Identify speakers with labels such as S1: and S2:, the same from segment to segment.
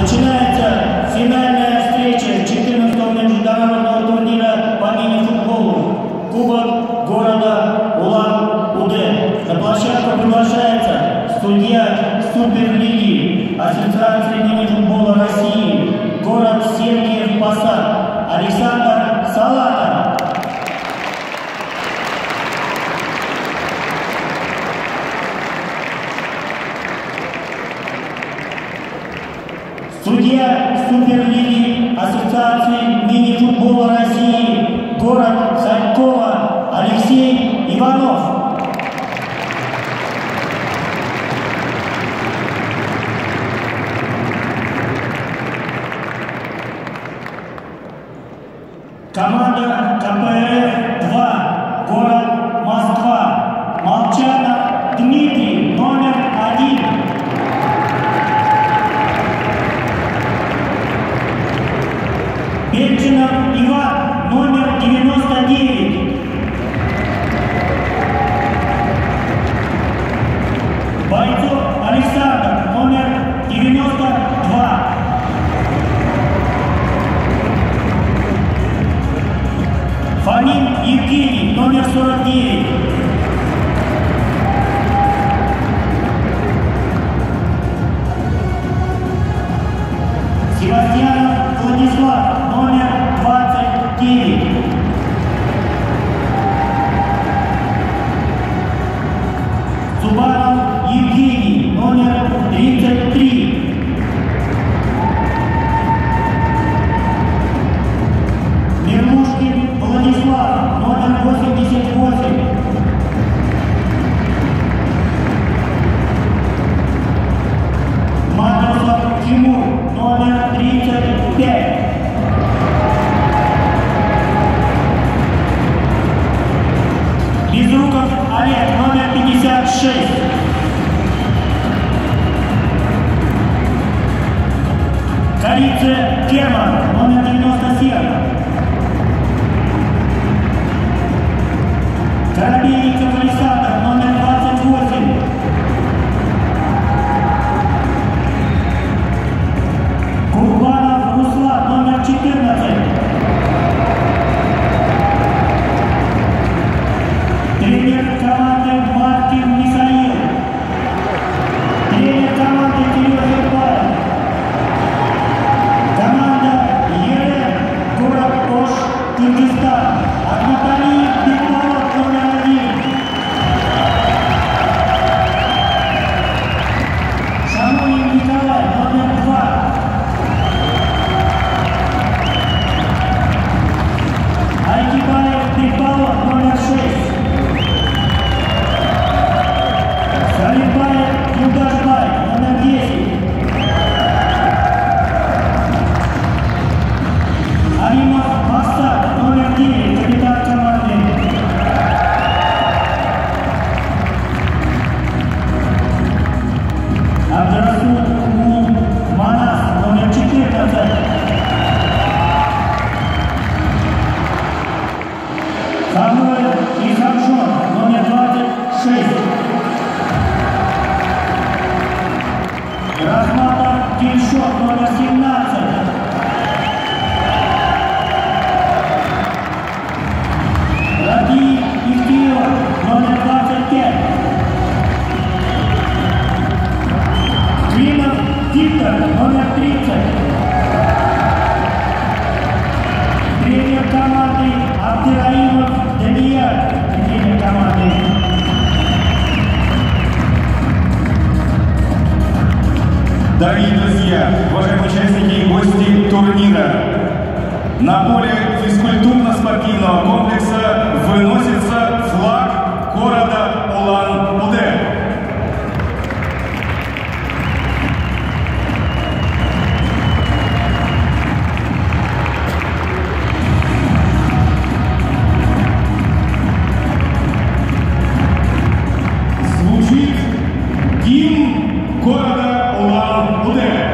S1: Начинается финальная встреча 14-го международного турнира по мини-футболу Кубок города Улан-Удэ. На площадку приглашается судья Суперлиги Ассоциации мини-футбола России, город Сергиев Посад, Александр Салата. Судья Суперлиги Ассоциации мини-футбола России, город Харькова, Алексей Иванов. Команда КПРФ-2, город Москва, Молчанов Дмитрий, номер 1. Бельчинов Иван, номер 99. Бойцов Александр, номер 92. Фомин Евгений, номер 49. Севастьянов Владислав, номер 29. Зубанов Евгений, номер 33. Мерлушкин Владислав, номер 88. Матросов Тимур, номер 35. Безруков Олег, номер 56. Корица Герман, номер 97. Коробейников Александр, номер 28. Курбанов Руслан, номер 14. Тренер команды Маркин Михаил. Тренер команды Сережа Павел. Команда Erem, город Ош, Кыргызстан. Атматали Бекболот, номер 1. Шамонин Николай, номер 2. Айтибаев Бекболот, номер 6. Салибаев Югашбай, номер 10. Аримов Мастак, номер 9, капитан команды. Абдрасуд Манас, номер 14. Самуэль Ихаршон, номер 26. Рахматов Дильшот, номер 17. Ради Ихтиев, номер 25. Климов Виктор, номер 30. Тренер команды Абдираимов Данияр, тренер команды.
S2: Дорогие друзья, уважаемые участники и гости турнира, на поле физкультурно-спортивного комплекса выносится флаг города Улан-Удэ. Звучит гимн города Улан-Удэ.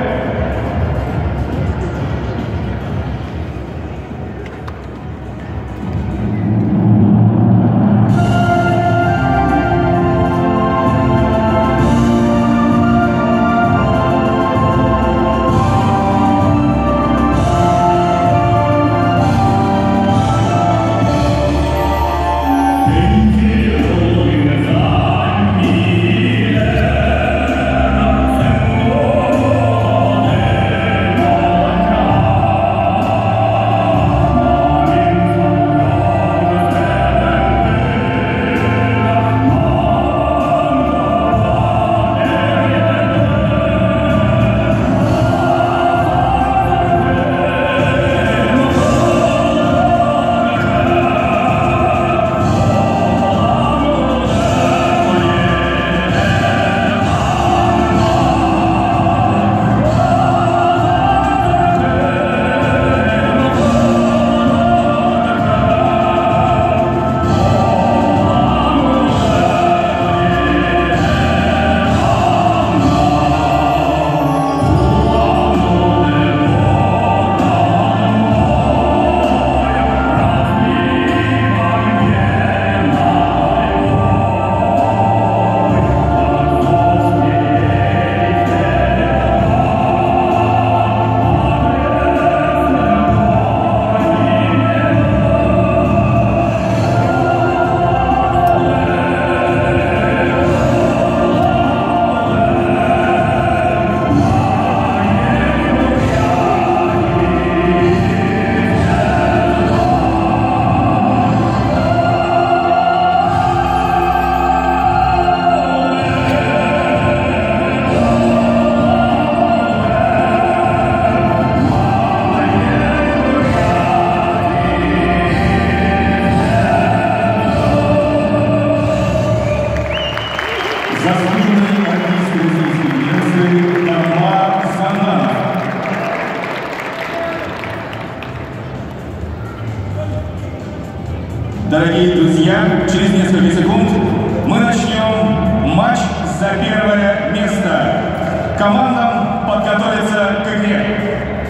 S2: Дорогие друзья, через несколько секунд мы начнем матч за первое место. Командам подготовиться к игре.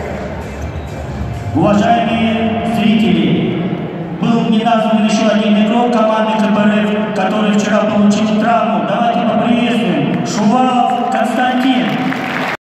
S1: Уважаемые зрители, был не назван еще один игрок команды КПРФ, который вчера получил травму. Давайте поприветствуем Шувал